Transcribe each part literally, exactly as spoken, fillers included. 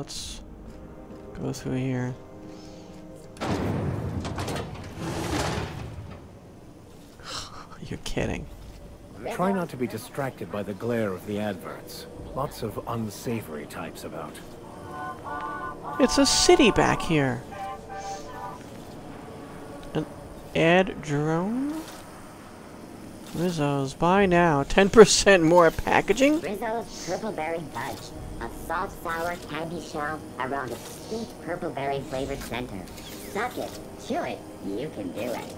let's go through here. You're kidding. Try not to be distracted by the glare of the adverts. Lots of unsavory types about. It's a city back here. An ad drone? Rizzo's, buy now. ten percent more packaging? Rizzo's Purple Berry Fudge. A soft, sour candy shell around a sweet purple berry flavored center. Suck it, chew it, you can do it.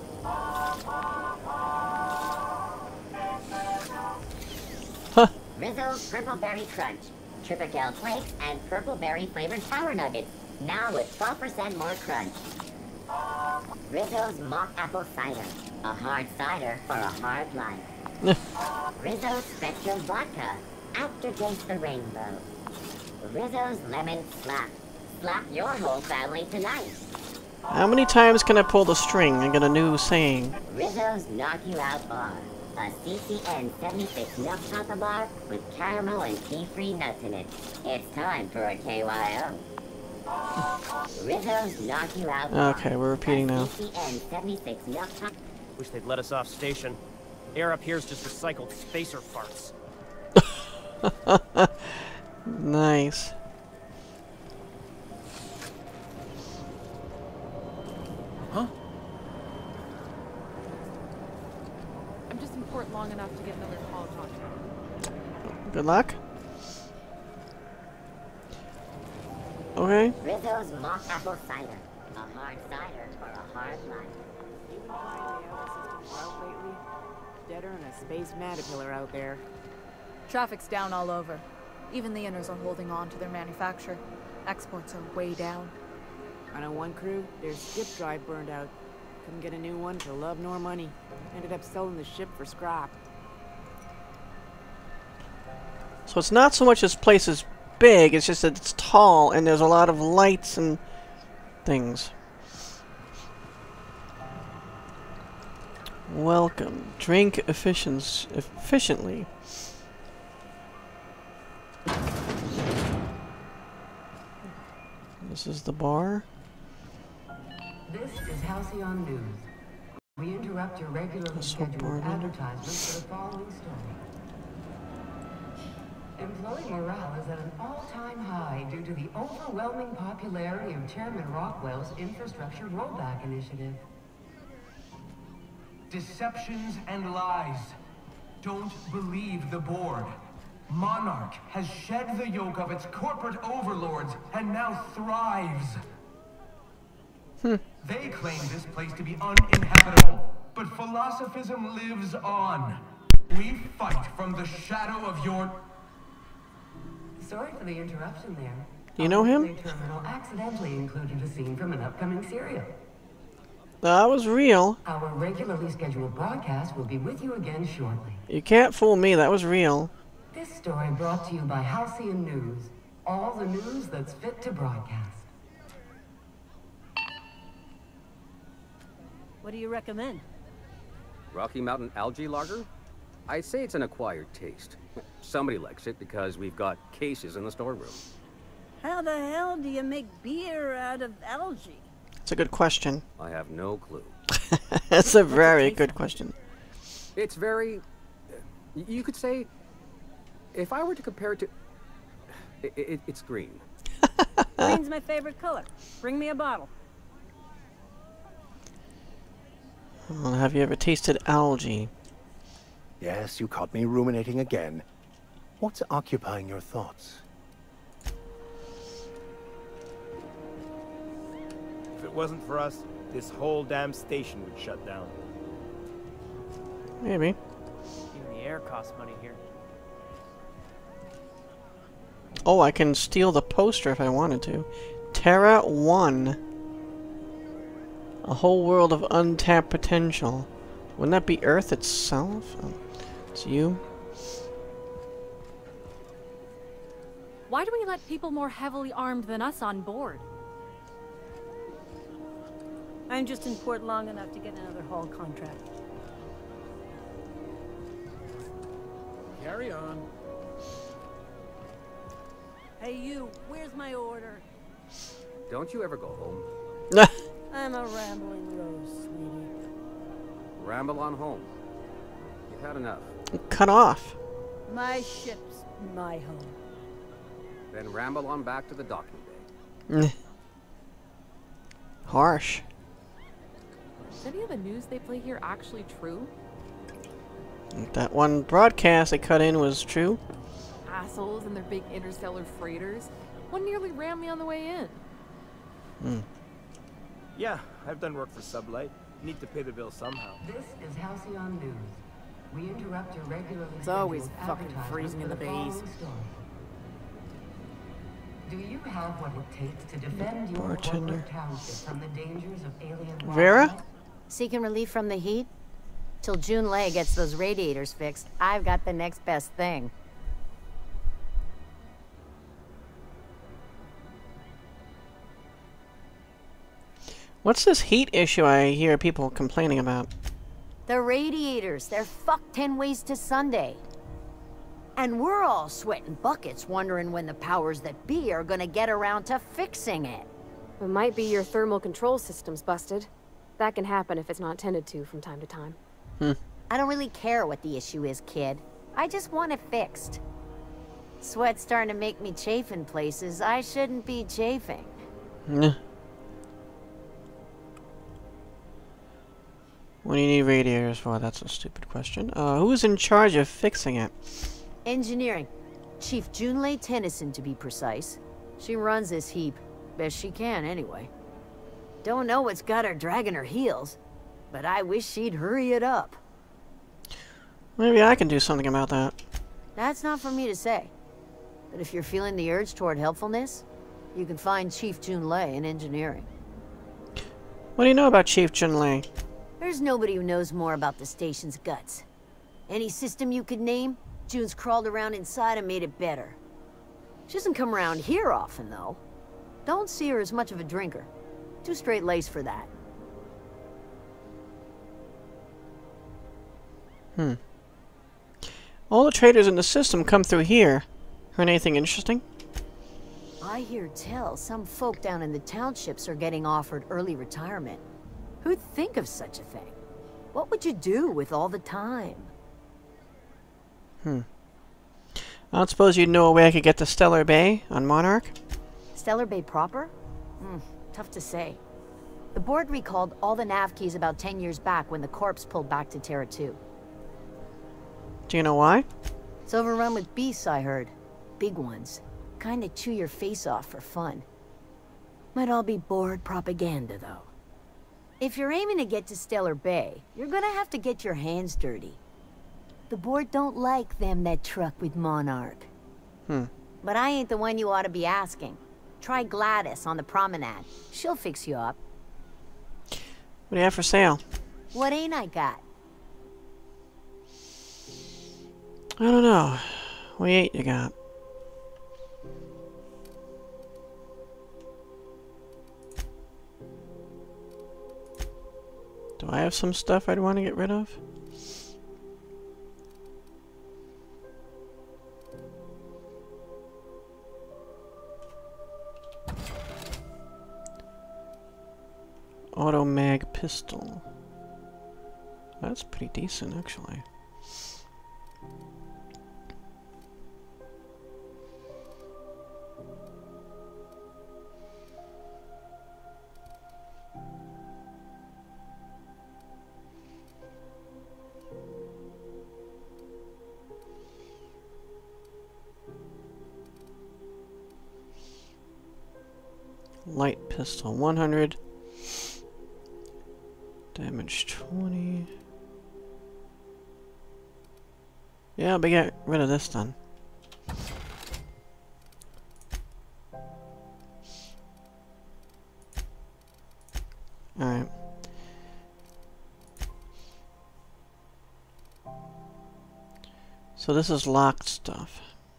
Huh. Rizzo's Purple Berry Crunch. Triple flakes and purple berry flavored power nuggets. Now with twelve percent more crunch. Rizzo's Mock Apple Cider. A hard cider for a hard life. Rizzo's Spectrum Vodka. Aftertaste the rainbow. Rizzo's Lemon Slap. Slap your whole family tonight. How many times can I pull the string and get a new saying? Rizzo's Knock You Out Bar. A C C N seventy-six milk chocolate bar with caramel and tea-free nuts in it. It's time for a K Y O. Rizzo's Knock You Out Bar. Okay, we're repeating now. C C N seventy-six milk chocolate. Wish they'd let us off station. Air up here's just recycled spacer farts. Nice. Huh? I'm just in port long enough to get another call contract. Good luck. Okay. Rizzo's Mock Apple Cider. A hard cider for a hard life. Lately, deader than a space caterpillar out there. Traffic's down all over. Even the inners are holding on to their manufacture. Exports are way down. I know one crew, their skip drive burned out. Couldn't get a new one for love nor money. Ended up selling the ship for scrap. So it's not so much this place is big, it's just that it's tall and there's a lot of lights and things. Welcome. Drink efficiency, efficiently. This is the bar. This is Halcyon News. We interrupt your regularly scheduled advertisements for the following story. Employee morale is at an all-time high due to the overwhelming popularity of Chairman Rockwell's infrastructure rollback initiative. Deceptions and lies. Don't believe the board. Monarch has shed the yoke of its corporate overlords and now thrives. Hmm. They claim this place to be uninhabitable, but philosophism lives on. We fight from the shadow of your... Sorry for the interruption there. Do you know him? The terminal accidentally included a scene from an upcoming serial. That was real. Our regularly scheduled broadcast will be with you again shortly. You can't fool me, that was real. This story brought to you by Halcyon News. All the news that's fit to broadcast. What do you recommend? Rocky Mountain Algae Lager? I'd say it's an acquired taste. Somebody likes it because we've got cases in the storeroom. How the hell do you make beer out of algae? It's a good question. I have no clue. That's a very good question. It's very... You could say... If I were to compare it to... It, it, it's green. Green's my favorite color. Bring me a bottle. Well, have you ever tasted algae? Yes, you caught me ruminating again. What's occupying your thoughts? If it wasn't for us, this whole damn station would shut down. Maybe. Even the air costs money here. Oh, I can steal the poster if I wanted to. Terra one. A whole world of untapped potential. Wouldn't that be Earth itself? Oh, it's you. Why do we let people more heavily armed than us on board? I'm just in port long enough to get another haul contract. Carry on. Hey you, where's my order? Don't you ever go home? I'm a rambling rose, sweetie. Ramble on home. You've had enough. Cut off. My ship's my home. Then ramble on back to the docking bay. Harsh. Is any of the news they play here actually true? That one broadcast they cut in was true. Assholes and their big interstellar freighters. One nearly rammed me on the way in. Hmm. Yeah, I've done work for Sublight. Need to pay the bill somehow. This is Halcyon News. We interrupt your regularly It's always scheduled fucking advertisement freezing in for the following bays. story. Do you have what it takes to defend your Bartender. corporate township from the dangers of alien Vera? wildlife? Seeking relief from the heat? Till June Lay gets those radiators fixed, I've got the next best thing. What's this heat issue I hear people complaining about? The radiators, they're fucked ten ways to Sunday. And we're all sweating buckets wondering when the powers that be are gonna get around to fixing it. It might be your thermal control system's busted. That can happen if it's not tended to from time to time. Hmm. I don't really care what the issue is, kid. I just want it fixed. Sweat's starting to make me chafe in places I shouldn't be chafing. Nah. What do you need radiators for? That's a stupid question. Uh, who's in charge of fixing it? Engineering. Chief Junlei Tennyson, to be precise. She runs this heap. Best she can, anyway. Don't know what's got her dragging her heels, but I wish she'd hurry it up. Maybe I can do something about that. That's not for me to say. But if you're feeling the urge toward helpfulness, you can find Chief Junlei in engineering. What do you know about Chief Junlei? There's nobody who knows more about the station's guts. Any system you could name, June's crawled around inside and made it better. She doesn't come around here often, though. Don't see her as much of a drinker. Too straight-laced for that. Hmm. All the traders in the system come through here. Heard anything interesting? I hear tell some folk down in the townships are getting offered early retirement. Who'd think of such a thing? What would you do with all the time? Hmm. I don't suppose you'd know a way I could get to Stellar Bay on Monarch? Stellar Bay proper? Hmm, tough to say. The board recalled all the nav keys about ten years back when the corps pulled back to Terra two. Do you know why? It's overrun with beasts, I heard. Big ones. Kinda chew your face off for fun. Might all be board propaganda, though. If you're aiming to get to Stellar Bay, you're gonna have to get your hands dirty. The board don't like them that truck with Monarch. Hmm. But I ain't the one you ought to be asking. Try Gladys on the promenade. She'll fix you up. What do you have for sale? What ain't I got? I don't know. What ain't you got? Do I have some stuff I'd want to get rid of? Auto mag pistol. That's pretty decent, actually. Light pistol, one hundred. Damage twenty. Yeah, but get rid of this then. Alright. So this is locked stuff.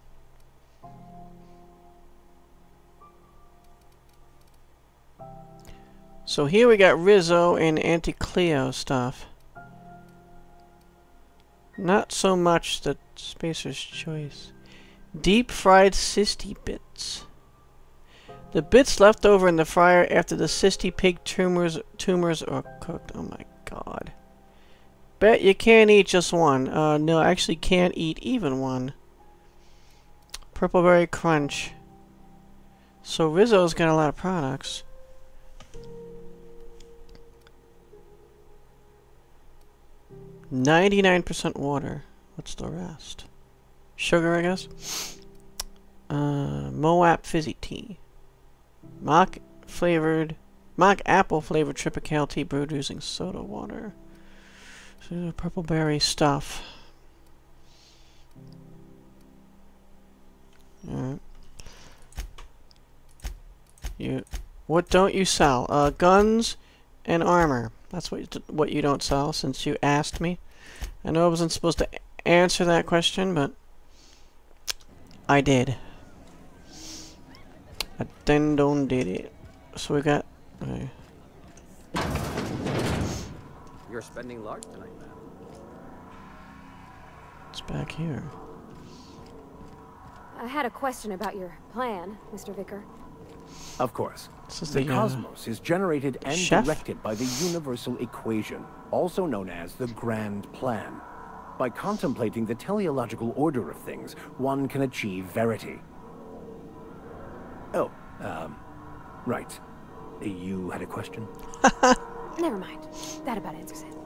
So here we got Rizzo and Anti-Cleo stuff. Not so much the Spacer's Choice. Deep fried Sisty bits. The bits left over in the fryer after the Sisty pig tumors tumors are cooked. Oh my god. Bet you can't eat just one. Uh, no, I actually can't eat even one. Purpleberry Crunch. So Rizzo's got a lot of products. ninety-nine percent water. What's the rest? Sugar, I guess? Uh, Moab Fizzy Tea. Mock flavored... Mock apple flavored Tripical tea brewed using soda water. So, purple berry stuff. Alright. You... What don't you sell? Uh, guns and armor. That's what you, what you don't sell, since you asked me. I know I wasn't supposed to answer that question, but I did. I then don't did it. So we got. Okay. You're spending large tonight, man. It's back here. I had a question about your plan, Mister Vicker. Of course. This is the the, uh, cosmos is generated and chef? directed by the universal equation, also known as the Grand Plan. By contemplating the teleological order of things, one can achieve verity. Oh, um, right. You had a question? Never mind. That about answers it.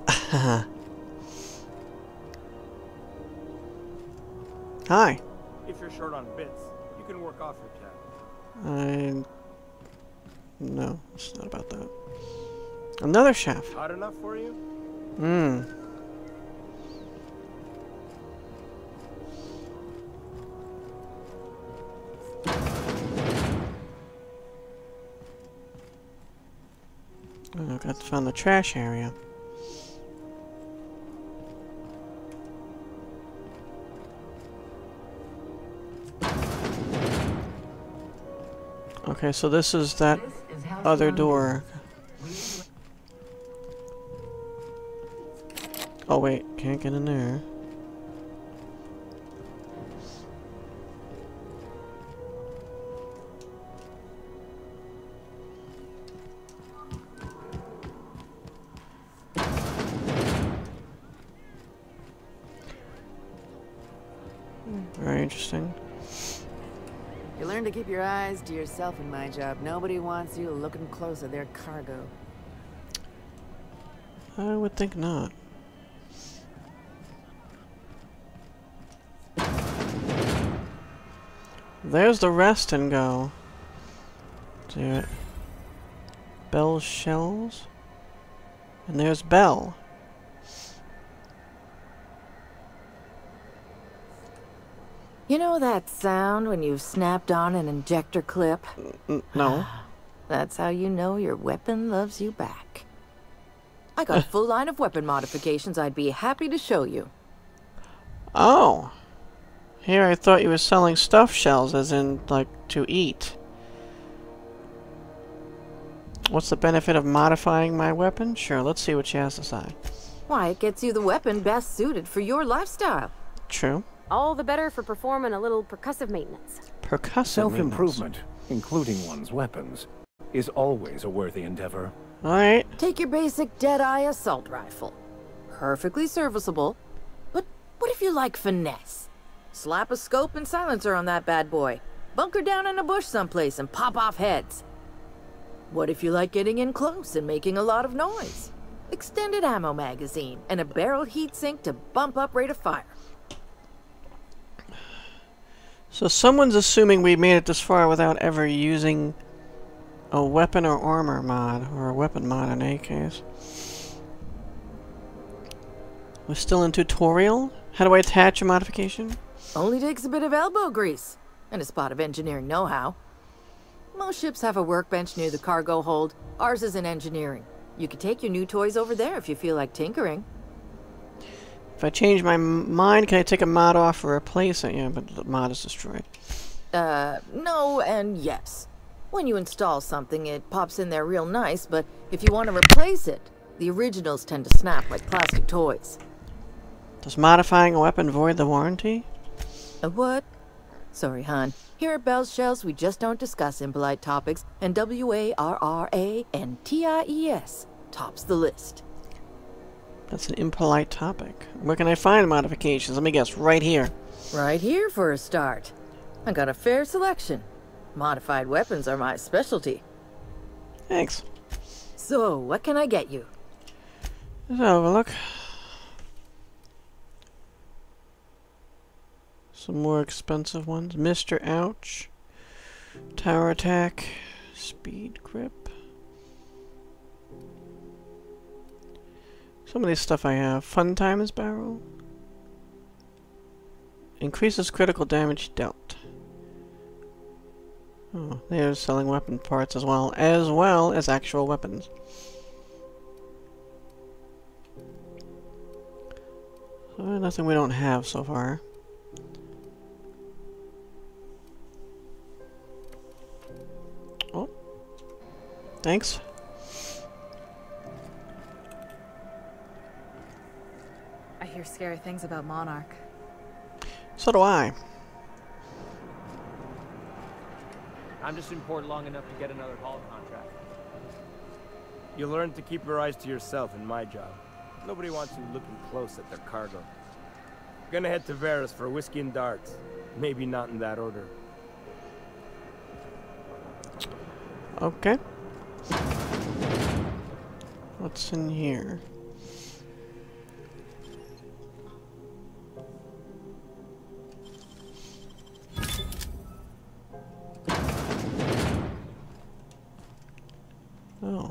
Hi. If you're short on bits, you can work off your tab. I... No, it's not about that. Another chef. Hot enough for you? Mmm. Oh, got to find the trash area. Okay, so this is that This is Halcyon. other door. Oh wait, can't get in there. Very interesting. You learn to keep your eyes to yourself in my job. Nobody wants you looking close at their cargo. I would think not. There's the rest and go. Do it. Belle's shells. And there's Belle. You know that sound when you've snapped on an injector clip? N no. That's how you know your weapon loves you back. I got a full line of weapon modifications I'd be happy to show you. Oh. Here I thought you were selling stuffed shells, as in, like, to eat. What's the benefit of modifying my weapon? Sure, let's see what she has to say. Why, it gets you the weapon best suited for your lifestyle. True. All the better for performing a little percussive maintenance. Percussive Self-improvement, including one's weapons, is always a worthy endeavor. Alright. Take your basic Deadeye assault rifle. Perfectly serviceable. But what if you like finesse? Slap a scope and silencer on that bad boy. Bunker down in a bush someplace and pop off heads. What if you like getting in close and making a lot of noise? Extended ammo magazine and a barrel heatsink to bump up rate of fire. So someone's assuming we made it this far without ever using a weapon or armor mod, or a weapon mod in any case. We're still in tutorial? How do I attach a modification? Only takes a bit of elbow grease and a spot of engineering know-how. Most ships have a workbench near the cargo hold. Ours is in engineering. You could take your new toys over there if you feel like tinkering. If I change my m mind, can I take a mod off or replace it? Yeah, but the mod is destroyed. Uh, no and yes. When you install something, it pops in there real nice, but if you want to replace it, the originals tend to snap like plastic toys. Does modifying a weapon void the warranty? A what? Sorry, hon. Here at Belle's Shells, we just don't discuss impolite topics, and W A R R A N T I E S tops the list. That's an impolite topic. Where can I find modifications? Let me guess, right here. Right here for a start. I got a fair selection. Modified weapons are my specialty. Thanks. So, what can I get you? Let's have a look. Some more expensive ones. Mister Ouch. Tower Attack. Speed Grip. Some of this stuff I have. Fun Times Barrel. Increases critical damage dealt. Oh, they're selling weapon parts as well, as well as actual weapons. So, nothing we don't have so far. Oh, thanks. I hear scary things about Monarch. So do I. I'm just in port long enough to get another haul contract. You learn to keep your eyes to yourself in my job. Nobody wants you looking close at their cargo. Gonna head to Varus for whiskey and darts. Maybe not in that order. Okay. What's in here? Oh.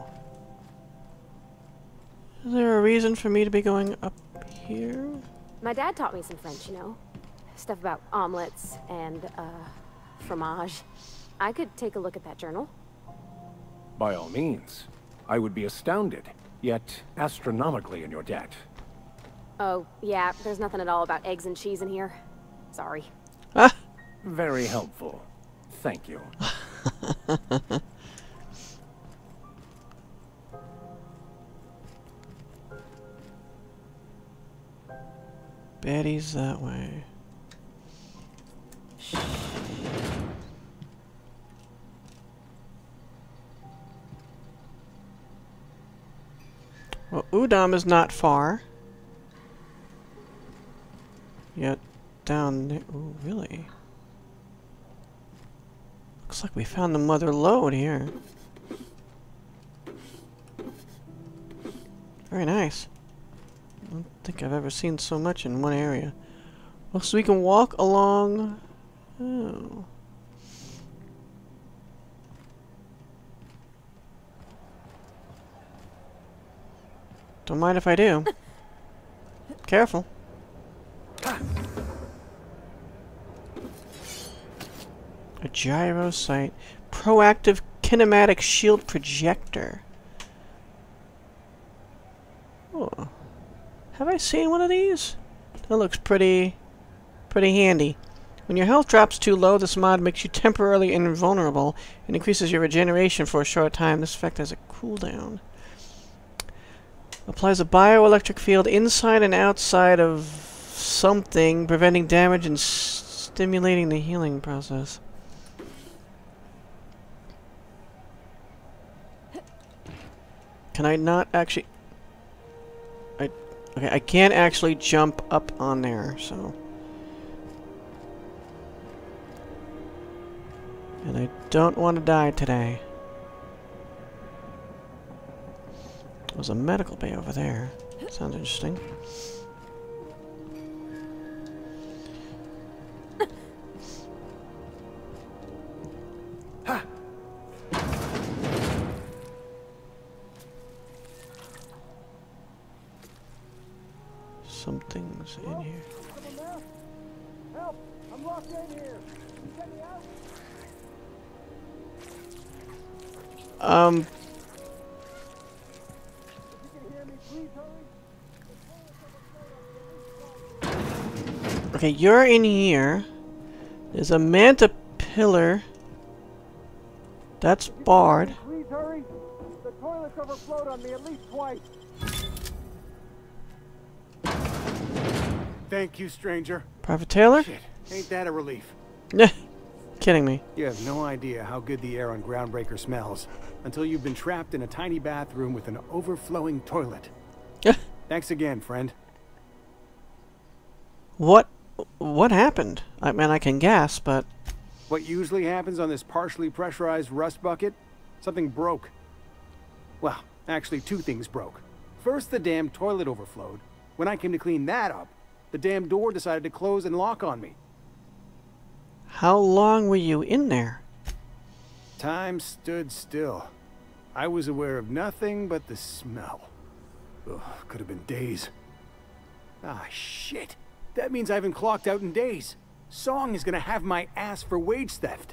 Is there a reason for me to be going up here? My dad taught me some French, you know. Stuff about omelets and, uh, fromage. I could take a look at that journal. By all means. I would be astounded, yet astronomically in your debt. Oh, yeah, there's nothing at all about eggs and cheese in here. Sorry. Ah! Very helpful. Thank you. Betty's that way. Well, Udam is not far. Yet down there. Oh, really? Looks like we found the mother lode here. Very nice. I don't think I've ever seen so much in one area. Well, so we can walk along. Oh. Don't mind if I do. Careful. A gyro sight. Proactive kinematic shield projector. Oh. Have I seen one of these? That looks pretty, pretty handy. When your health drops too low, this mod makes you temporarily invulnerable and increases your regeneration for a short time. This effect has a cooldown. Applies a bioelectric field inside and outside of something, preventing damage and s stimulating the healing process. Can I not actually... I... Okay, I can't actually jump up on there, so... And I don't want to die today. There's a medical bay over there. Sounds interesting. Something's in here. Help! I'm locked in here. Get me out. Um. Okay, you're in here. There's a manta pillar. That's barred. Please hurry. The toilets overflowed on me at least twice. Thank you, stranger. Private Taylor? Shit, ain't that a relief? Yeah, kidding me. You have no idea how good the air on Groundbreaker smells until you've been trapped in a tiny bathroom with an overflowing toilet. Thanks again, friend. What? What happened? I mean, I can guess, but... What usually happens on this partially pressurized rust bucket? Something broke. Well, actually two things broke. First, the damn toilet overflowed. When I came to clean that up, the damn door decided to close and lock on me. How long were you in there? Time stood still. I was aware of nothing but the smell. Ugh, could have been days. Ah, shit. That means I haven't clocked out in days. Song is gonna have my ass for wage theft.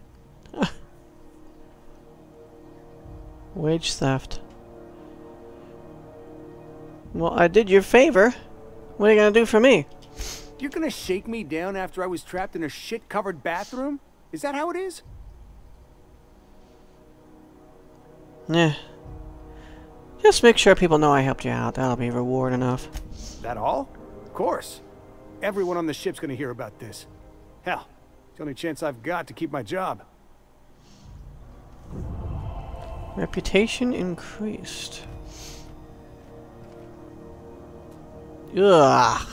Wage theft. Well, I did you a favor. What are you gonna do for me? You're gonna shake me down after I was trapped in a shit-covered bathroom? Is that how it is? Yeah. Just make sure people know I helped you out. That'll be reward enough. That all? Of course. Everyone on the ship's gonna hear about this. Hell, it's the only chance I've got to keep my job. Reputation increased. Ugh.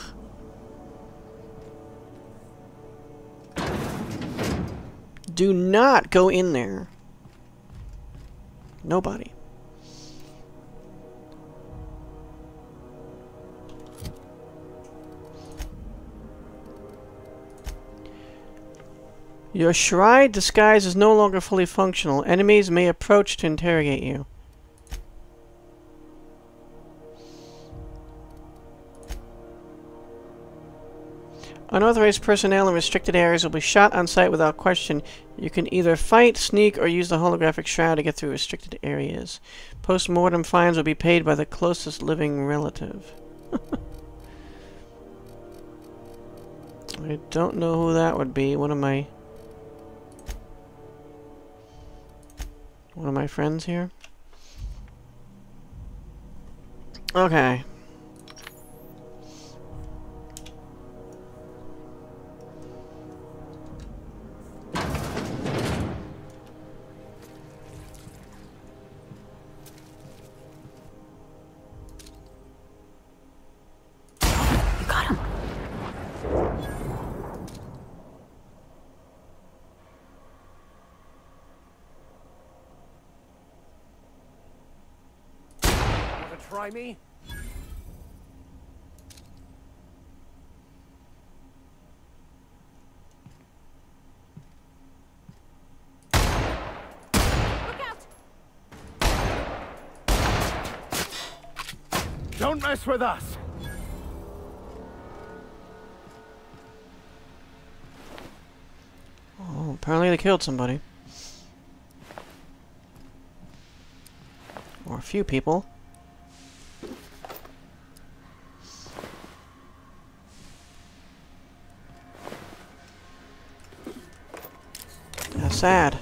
Do not go in there. Nobody. Your Shroud disguise is no longer fully functional. Enemies may approach to interrogate you. Unauthorized personnel in restricted areas will be shot on sight without question. You can either fight, sneak, or use the holographic shroud to get through restricted areas. Post-mortem fines will be paid by the closest living relative. I don't know who that would be. One of my... One of my friends here? Okay. Try me? Look out! Don't mess with us! Oh, apparently they killed somebody. Or a few people. Sad.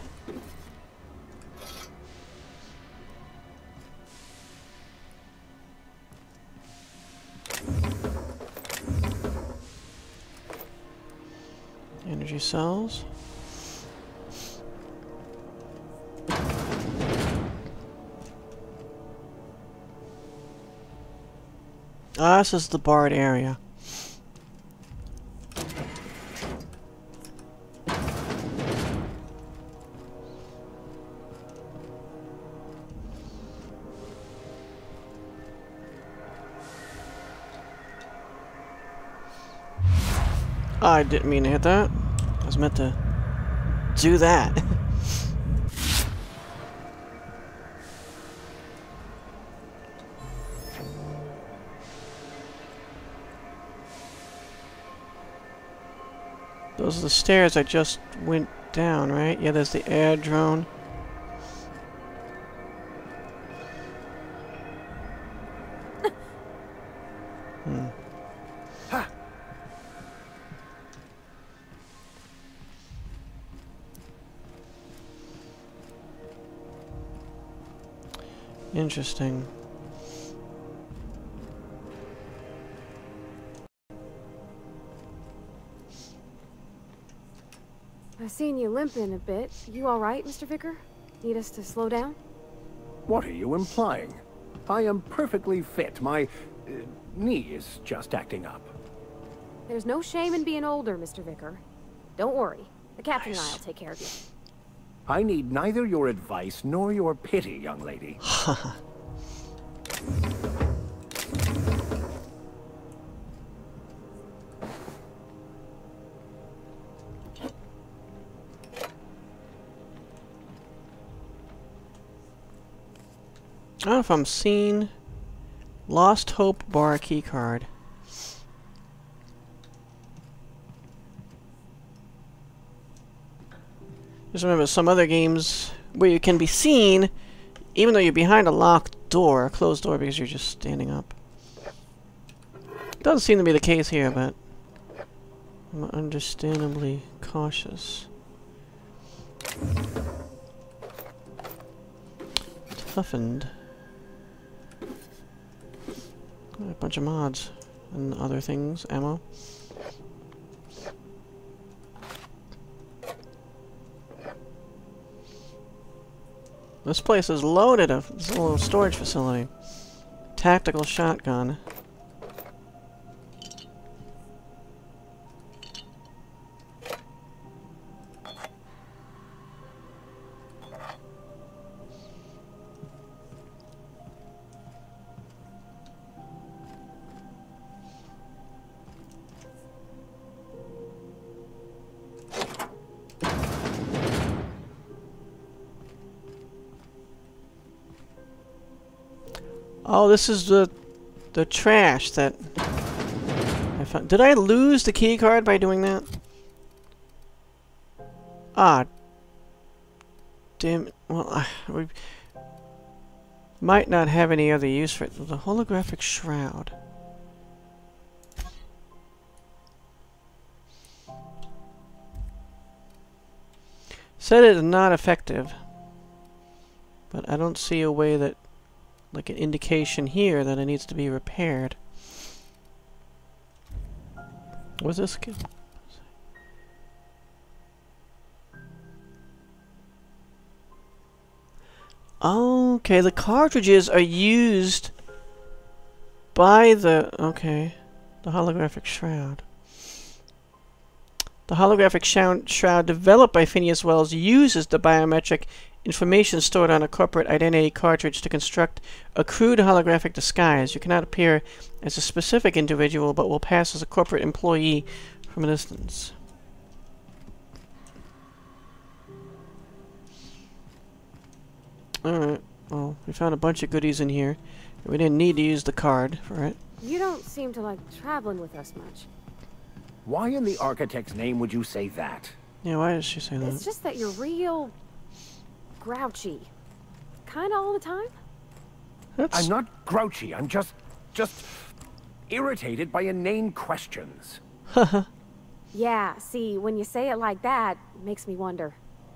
Energy cells. Ah, this is the barred area. I didn't mean to hit that. I was meant to do that. Those are the stairs I just went down, right? Yeah, there's the air drone. Hmm. Interesting. I've seen you limping a bit. You all right, Mister Vicar? Need us to slow down? What are you implying? I am perfectly fit. My uh, knee is just acting up. There's no shame in being older, Mister Vicar. Don't worry. The captain and I will take care of you. I need neither your advice nor your pity, young lady. I don't know if I'm seeing Lost Hope bar keycard. Just remember, some other games where you can be seen, even though you're behind a locked door, a closed door, because you're just standing up. Doesn't seem to be the case here, but I'm understandably cautious. Toughened. A bunch of mods and other things, ammo. This place is loaded of this little storage facility. Tactical shotgun. Oh, this is the the trash that I found. Did I lose the key card by doing that? Ah, damn it. Well, uh, we might not have any other use for it. The holographic shroud. Said it is not effective, but I don't see a way that, like an indication here that it needs to be repaired. What's this? Okay, the cartridges are used by the... Okay, the holographic shroud. The holographic shroud, shroud developed by Phineas Wells uses the biometric information stored on a corporate identity cartridge to construct a crude holographic disguise. You cannot appear as a specific individual, but will pass as a corporate employee from a distance. Alright, well, we found a bunch of goodies in here. We didn't need to use the card for it. You don't seem to like traveling with us much. Why in the architect's name would you say that? Yeah, why does she say that? It's just that you're real... grouchy. Kinda all the time? That's... I'm not grouchy, I'm just... just... irritated by inane questions. Haha. Yeah, see, when you say it like that, it makes me wonder.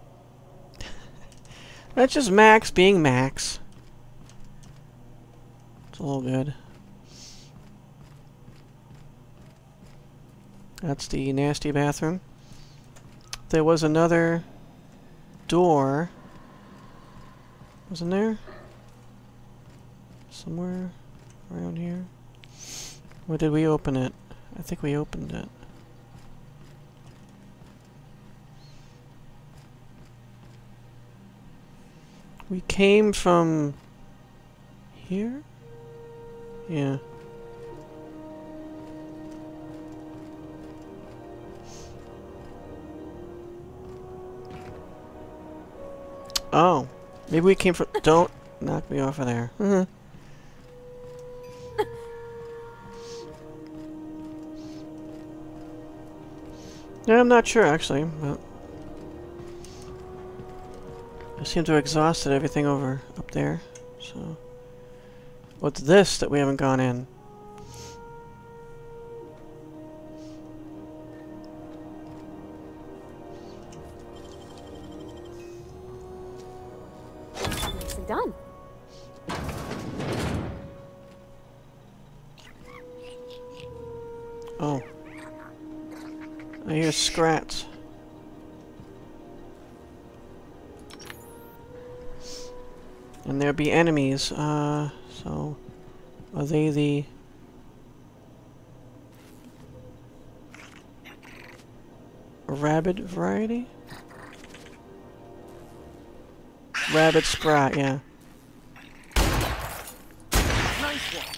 That's just Max being Max. It's all good. That's the nasty bathroom. There was another door. Wasn't there? Somewhere around here. Or did we open it? I think we opened it. We came from here? Yeah. Oh. Maybe we came from... Don't knock me off of there. Mm-hmm. Yeah, I'm not sure, actually, but... I seem to have exhausted everything over up there, so... What's this that we haven't gone in? Nicely done. Oh. I hear scrats. And there'd be enemies. Uh, so are they the rabbit variety? Rabbit sprat, yeah. Nice one.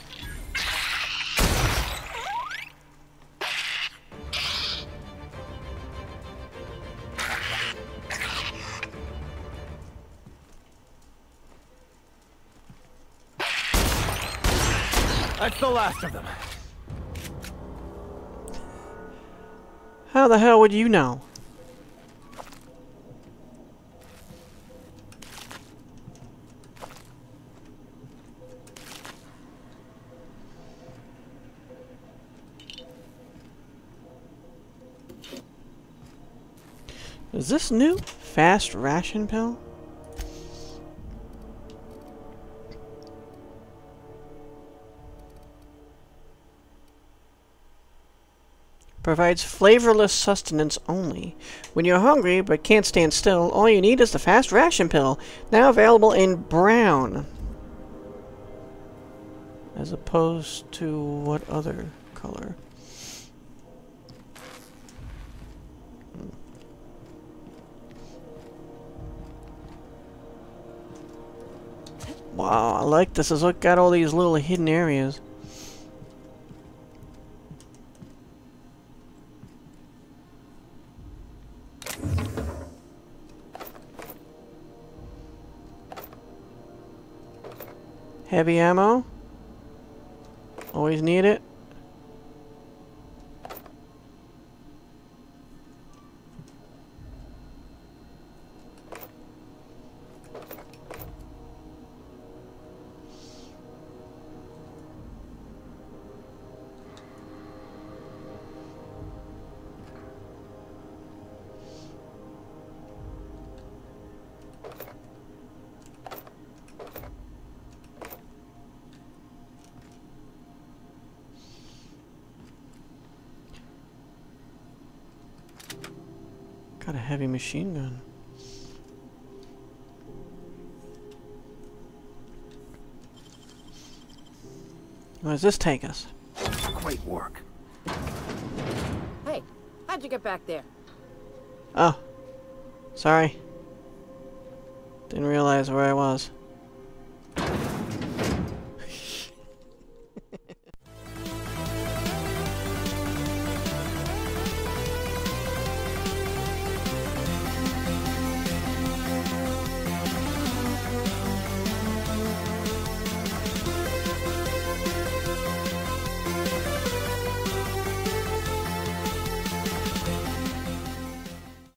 That's the last of them. How the hell would you know? Is this new? Fast ration pill? Provides flavorless sustenance only. When you're hungry but can't stand still, all you need is the fast ration pill. Now available in brown. As opposed to what other color? Wow, I like this. It's got all these little hidden areas. Heavy ammo. Always need it. Got a heavy machine gun. Where does this take us? Great work. Hey, how'd you get back there? Oh. Sorry. Didn't realize where I was.